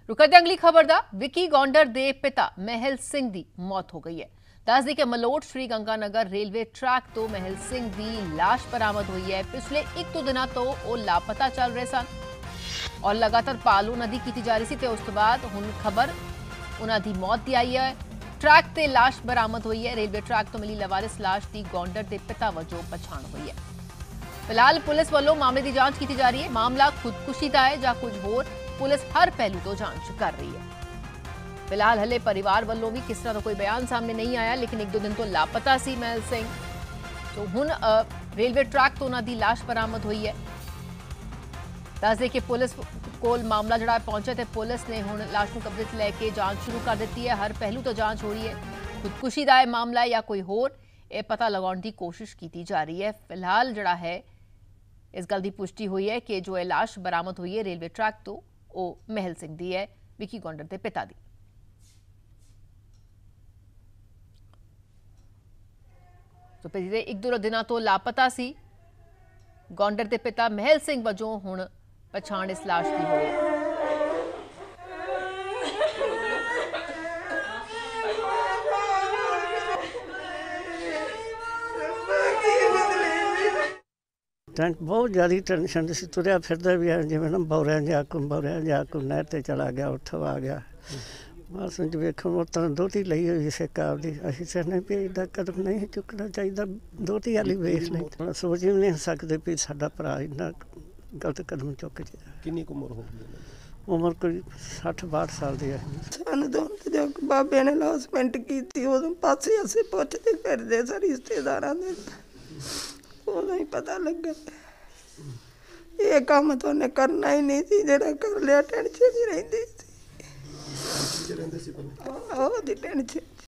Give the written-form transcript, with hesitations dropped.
रुक करते अगली खबर दा विकी गौंडर दे पिता महल सिंह दी मौत हो गई है। दस दी के मलोट श्री गंगानगर रेलवे ट्रैक तो महल सिंह दी लाश बरामद हुई है। पिछले एक दो दिनों तो वो लापता चल रहे सन और लगातार पालू नदी की जा रही सी। उस तो बाद हुण खबर उन्हां दी मौत दी आई है। ट्रैक ते लाश बरामद हुई है। रेलवे ट्रैक तो मिली लवारिस लाश दी गौंडर दे पिता वजों पछाण हुई है। फिलहाल पुलिस वालों मामले की जांच की जा रही है। मामला खुदकुशी का है या कुछ होर, पुलिस हर पहलू तो जांच कर रही है। फिलहाल हले परिवार वालों भी किस तरह का कोई बयान सामने नहीं आया, लेकिन एक दो दिन तो लापता सी महल सिंह। तो हुण रेलवे ट्रैक तो उन्हां दी लाश बरामद हुई है। दस दे कि पुलिस कोल मामला जड़ा पहुंचे तो पुलिस ने हुण लाश नूं कब्जे च लैके जांच शुरू कर दी है। हर पहलू तो जांच हो रही है। खुदकुशी का मामला या कोई होर, यह पता लगाने की कोशिश की जा रही है। फिलहाल जड़ा है इस गल की पुष्टि हुई है कि जो लाश बरामद हुई है रेलवे ट्रैक तो वो महल सिंह दी है, विकी गौंडर के पिता दी। तो पिछले एक दो दिनों तो लापता सी गौंडर के पिता महल सिंह वजों हुण पछाण इस लाश की हुई है। बहुत ज़्यादा टेंशन से तुरया फिरदा भी है, जिवें ना बौरिया जा नहर ते चला गया, उठो आ गया। बस वेखो उतना दोती लई हुई सिक आपदी, असीं चाहने भी इदा कदम नहीं चुकना चाहिए। दोती वाली वेख ली, सोच भी नहीं सकते भी साडा भरा इन्ना गलत कदम चुक जाए। कितनी उम्र हो गई? उम्र कोई 60-62 साल की है। सानू तो जब बाबे ने लॉसमेंट की उदों पासे असे पुछते फिरदे सा रिश्तेदारां दे, उदों ही पता लगा ये काम तो उन्हें करना ही नहीं सी, जेड़ा कर लिया टेंशन ही रहिंदी सी। टेंशन